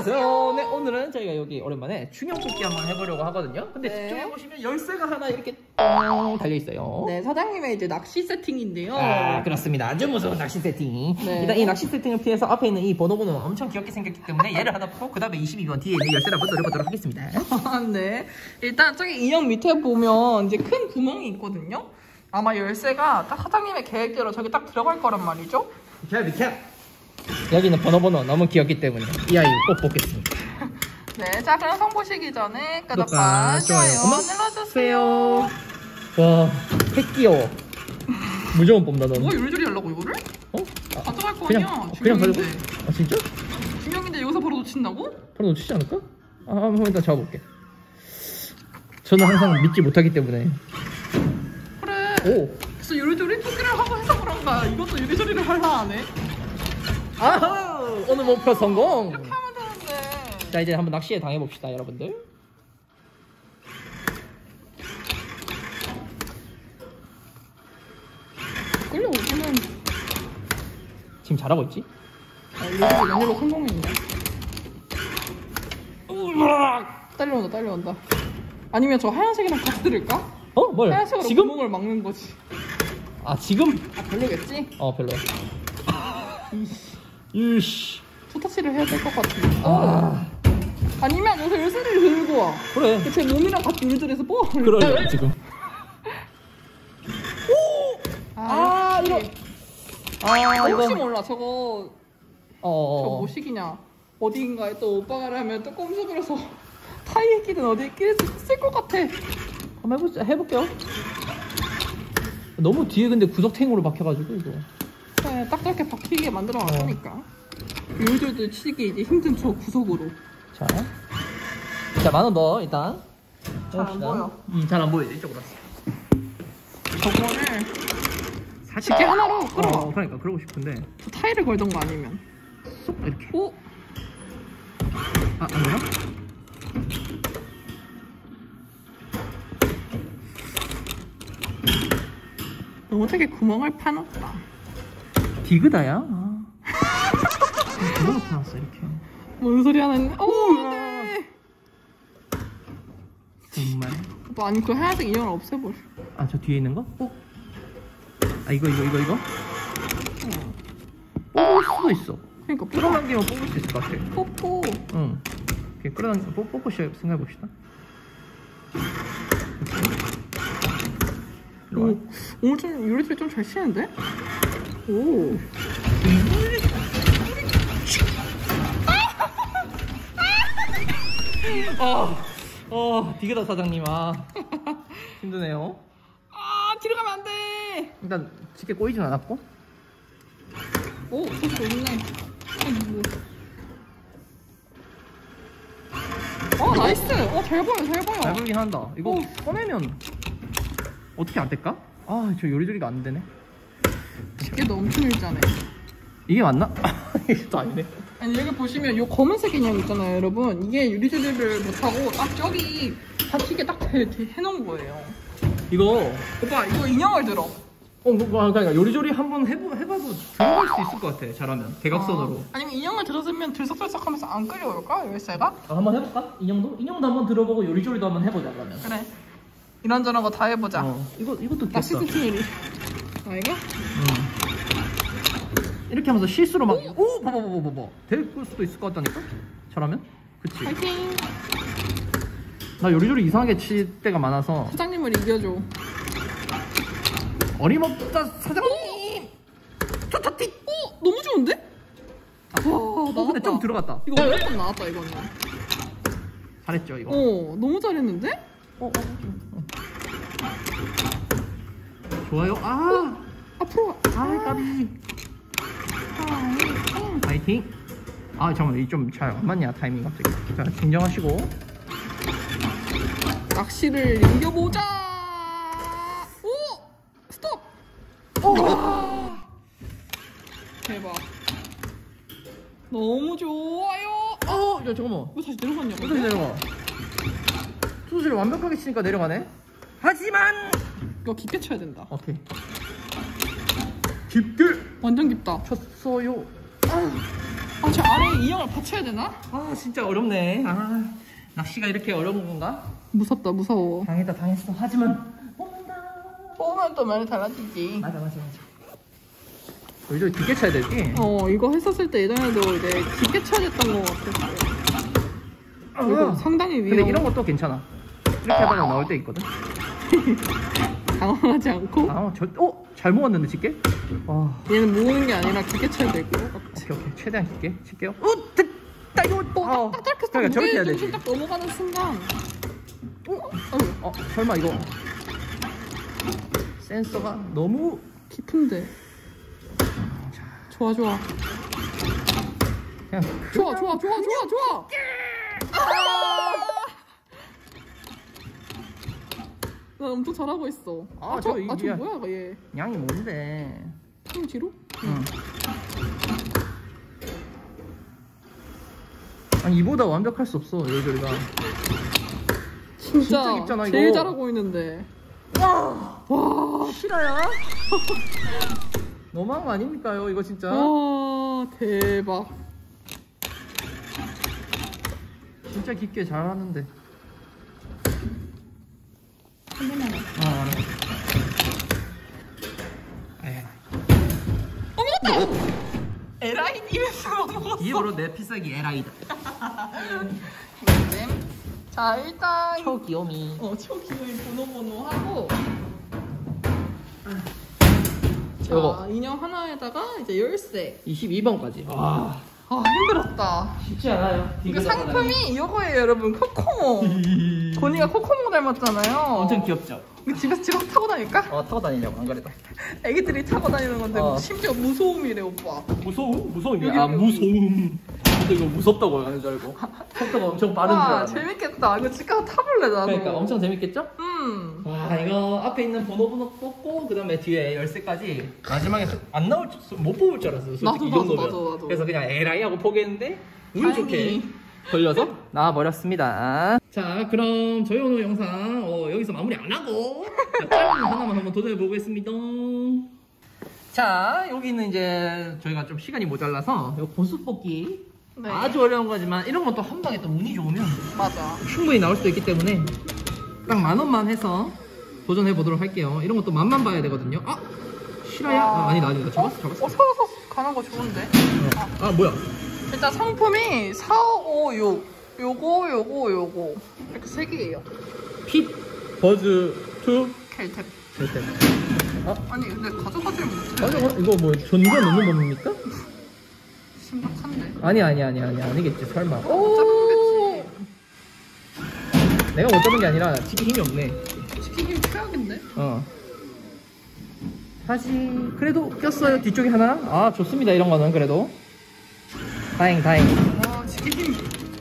안녕하세요. 네, 오늘은 저희가 여기 오랜만에 중형뽑기 한번 해보려고 하거든요. 근데 네. 뒤쪽에 보시면 열쇠가 하나 이렇게 똥 달려있어요. 네, 사장님의 이제 낚시 세팅인데요. 아, 그렇습니다. 아주 무서운 낚시 세팅. 네. 일단 이 낚시 세팅을 피해서 앞에 있는 이 번호번호는 엄청 귀엽게 생겼기 때문에 얘를 하나 풀고 그 다음에 22번 뒤에 있는 열쇠를 한번 노려보도록 하겠습니다. 네. 일단 저기 인형 밑에 보면 이제 큰 구멍이 있거든요. 아마 열쇠가 딱 사장님의 계획대로 저기 딱 들어갈 거란 말이죠. 비켜. 여기는 번호번호 너무 귀엽기 때문에 이 아이 꼭 뽑겠습니다. 네, 자 그럼 성 보시기 전에 구독과 구독과 좋아요 좋아요 눌러주세요. 와, 핵 귀여워. 무조건 뽑나 너는? 뭐 요리조리 하려고 이거를? 어? 가져갈 거 그냥 아니야? 그냥 가져가? 중형인데. 아 진짜? 중형인데 여기서 바로 놓친다고? 바로 놓치지 않을까? 아, 한번 일단 잡아볼게. 저는 항상 믿지 못하기 때문에. 그래. 오. 그래서 요리조리 토끼를 하고 해서 그런가. 이것도 요리조리를 하려 하네. 아, 오늘 목표 성공. 이렇게 하면 되는데. 자, 이제 한번 낚시에 당해봅시다, 여러분들. 끌려오기는. 지금 잘하고 있지? 아, 요리조리 연일로 성공했네. 딸려온다. 아니면 저 하얀색이랑 같이 들을까? 어? 뭘? 하얀색으로 지금? 구멍을 막는 거지. 아, 지금? 아, 별로겠지? 어, 별로야. 이씨. 이씨. 투터치를 해야 될 것 같은데. 아, 아니면 여기서 열쇠를 들고 와. 그래. 제 몸이랑 같이 요리조리해서 뽑아. 그러려, 지금. 아, 이거. 아, 혹시 몰라. 저거 어. 뭐시기냐. 어딘가에 또 오빠가 하면 또 꼼수부려서 타이에 끼든 어디에 끼든 쓸 것 같아. 한번 해볼게요. 너무 뒤에 근데 구석탱으로 박혀가지고, 이거. 그래, 딱 저렇게 박히게 만들어 놨으니까. 요리조리도 치기 이제 힘든 저 구석으로. 자, 10,000원 더, 일단. 잘 안 보여. 잘 안 보이지, 이쪽으로 왔어. 저거를 사실 집게 하나로 끌어와. 그러니까, 그러고 싶은데. 저 타일을 걸던가 아니면. 쏙, 이렇게. 오! 아, 안 되나? 너무 되게 구멍을 파놨다. 디그다야? 아. 구멍을 파놨어, 이렇게. 뭔 소리 하는? 오, 안돼. 정말. 너 아니 그 하얀색 인형을 없애버려. 아, 저 뒤에 있는 거? 아, 이거. 뽑을 수도 있어. 그러니까 끌어당기면 뽑을 수 있을 것 같아. 뽀뽀. 응. 이렇게 끌어당기면 뽑고 생각해봅시다. 일로 와. 오, 오늘 좀 요리조리 좀 잘 치는데? 오. 디그다 사장님, 힘드네요. 아, 뒤로 가면 안 돼. 일단 집게 꼬이진 않았고. 오, 저 좋네. 나이스. 잘 보여. 잘 보이긴 한다. 이거 꺼내면 어떻게 안 될까? 아, 저 요리조리가 안 되네. 집게도 엄청 일자네. 이게 맞나? 이게 또 아니네. 아니 여기 보시면 요 검은색 인형 있잖아요, 여러분. 이게 요리조리를 못하고 딱 저기 받치게 딱 해놓은 거예요. 이거 오빠 이거 인형을 들어. 그러니까 요리조리 한번 해봐도 들어갈 수 있을 것 같아. 잘하면 대각선으로. 아니면 인형을 들어주면 들썩들썩하면서 안 끌려올까 열쇠가? 한번 해볼까? 인형도 한번 들어보고 요리조리도 한번 해보자 그러면. 그래. 이런저런 거 다 해보자. 이것도 귀엽다. 낚시 스티일이. 이거? 이렇게 하면서 실수로 막 봐봐 될 수도 있을 것 같다니까? 잘하면? 그치? 파이팅! 나 요리조리 이상하게 칠 때가 많아서 사장님을 이겨줘. 어림없다 사장님! 오! 너무 좋은데? 와, 근데 좀 들어갔다. 이거 무조건 나왔다 이거는. 잘했죠 이거? 너무 잘했는데? 좋아요. 앞으로 까비. 파이팅. 잠깐만, 이 좀 잘 안 맞냐 타이밍 갑자기. 자, 진정하시고. 낚시를 이겨보자. 오! 스톱! 대박. 너무 좋아요. 야, 잠깐만. 이거 다시 내려갔냐? 다시 내려가. 투수를 완벽하게 치니까 내려가네. 하지만 이거 깊게 쳐야 된다. 오케이. 깊게 완전 깊다. 쳤어요. 아, 저 아래에 인형을 받쳐야 되나? 아 진짜 어렵네. 아 낚시가 이렇게 어려운 건가? 무섭다, 무서워. 당했어. 하지만 뽑는다. 뽑으면 또 많이 달라지지. 맞아. 여기저기 깊게 쳐야 되지? 이거 했었을 때 예전에도 이제 깊게 쳐야 됐던 것 같았어요. 이거 상당히 위험. 근데 이런 것도 괜찮아. 이렇게 하다가 나올 때 있거든. 당황하지 않고. 잘 모았는데 집게? 와. 얘는 모으는 게 아니라 깊게 쳐야 되고. 오케이. 최대한 깊게 칠게요. 됐다 이거. 딱 저렇게 그러니까 저렇게 해야 무게 되지. 중심 딱 넘어가는 순간. 설마 이거 센서가 너무 깊은데. 좋아. 그냥 좋아. 나 엄청 잘하고 있어. 저 뭐야 얘? 양이 뭔데? 형 뒤로? 응. 아니 이보다 완벽할 수 없어 여기가. 진짜 깊잖아, 이거. 제일 잘하고 있는데. 와 실화야? 너무한 거 아닙니까요 이거 진짜? 와 대박. 진짜 깊게 잘하는데. 한 번만. LID에서 넘어갔어. 이게 바로 내 필살기 에라이다. 자 일단 초기요미. 초기요미 보노보노 하고. 요거. 자 인형 하나에다가 이제 열쇠. 22번까지. 와. 힘들었다. 쉽지 않아요. 이거 상품이 이거예요 여러분. 코코몽. 고니가 코코몽 닮았잖아요. 엄청 귀엽죠? 이거 집에서 타고 다닐까? 타고 다니냐고 안 그래도. 애기들이 타고 다니는 건데 심지어 무소음이래 오빠. 무서움? 무서움이야. 여기. 무서움. 근데 이거 무섭다고 하는 줄 알고. 속도가 엄청 빠른 줄 알았네. 재밌겠다. 이거 집 가서 타볼래 나도. 그러니까 엄청 재밌겠죠? 와 이거 앞에 있는 번호 뽑고 그 다음에 뒤에 열쇠까지 마지막에 안 나올 못 뽑을 줄 알았어. 솔직히 나도, 이 정도면. 나도. 그래서 그냥 에라이 하고 포기했는데 운 좋게 걸려서 나와버렸습니다. 자 그럼 저희 오늘 영상 여기서 마무리 안 하고 짧은 하나만 한번 도전해 보겠습니다. 자 여기는 이제 저희가 좀 시간이 모자라서 이 고수 뽑기 아주 어려운 거지만 이런 것도 한 방에 또 운이 좋으면 맞아. 충분히 나올 수도 있기 때문에 딱 10,000원만 해서 도전해 보도록 할게요. 이런 것도 맛만 봐야 되거든요. 실화야? 아니다. 잡았어. 서서 가는 거 좋은데. 뭐야? 일단 상품이 4556 요거 이렇게 3개예요. 핏 버즈 2 켈탭. 켈탭. 아니 근데 가져가지 못해. 맞아. 이거 뭐 전기가 넣는 겁니까? 심각한데. 아니겠지 설마. 못 잡겠지. 내가 못 잡은 게 아니라 치기 힘이 없네. 치킨 힘 최악인데? 다시 그래도 꼈어요. 뒤쪽에 하나. 좋습니다. 이런 거는 그래도 다행. 치킨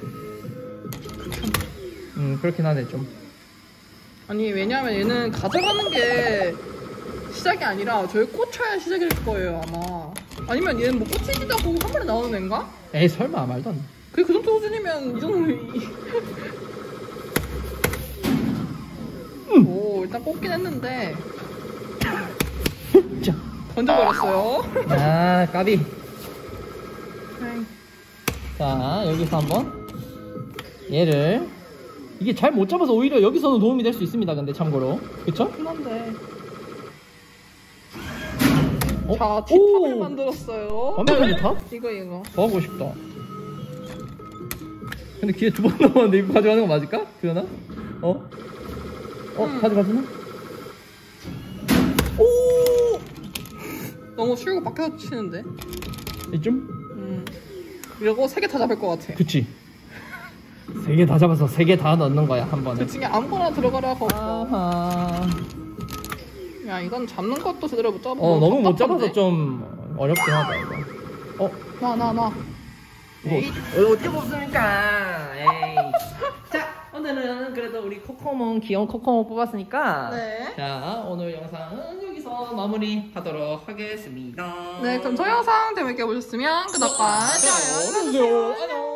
힘. 그렇긴 하네 좀. 아니 왜냐면 얘는 가져가는 게 시작이 아니라 저희 꽂혀야 시작일 거예요 아마. 아니면 얘는 뭐 꽂히지도 않고 한 번에 나오는 애인가? 에이 설마 말도 안 돼. 그게 그 정도 수준이면 이 정도. 오 일단 꽂긴 했는데 자. 던져버렸어요. 까비. 자 여기서 한번 얘를 이게 잘 못 잡아서 오히려 여기서는 도움이 될 수 있습니다. 근데 참고로 그쵸? 편한데. 자 팁탑을 만들었어요. 완벽한 탑? 이거 더 하고 싶다. 근데 기회 2번 남았는데 이거 가져가는 거 맞을까? 규현아? 가져가주나? 오! 너무 쉬우고 밖에서 치는데. 이쯤? 이러고 3개 다 잡을 것 같아. 그치. 3개 다 잡아서 3개 다 넣는 거야 한 번에. 그 중에 아무거나 들어가라고. 아하. 야 이건 잡는 것도 제대로 못 잡아. 너무 못 잡아서 좀 어렵긴 하다 이거. 나. 이거 어떻게 뽑습니까? 에이. 자 오늘은 그래도 우리 코코몽 귀여운 코코몽 뽑았으니까 네. 자 오늘 영상은 여기서 마무리하도록 하겠습니다. 네 그럼 저희 영상 재밌게 보셨으면 구독과 좋아요 눌러주세요. 안녕.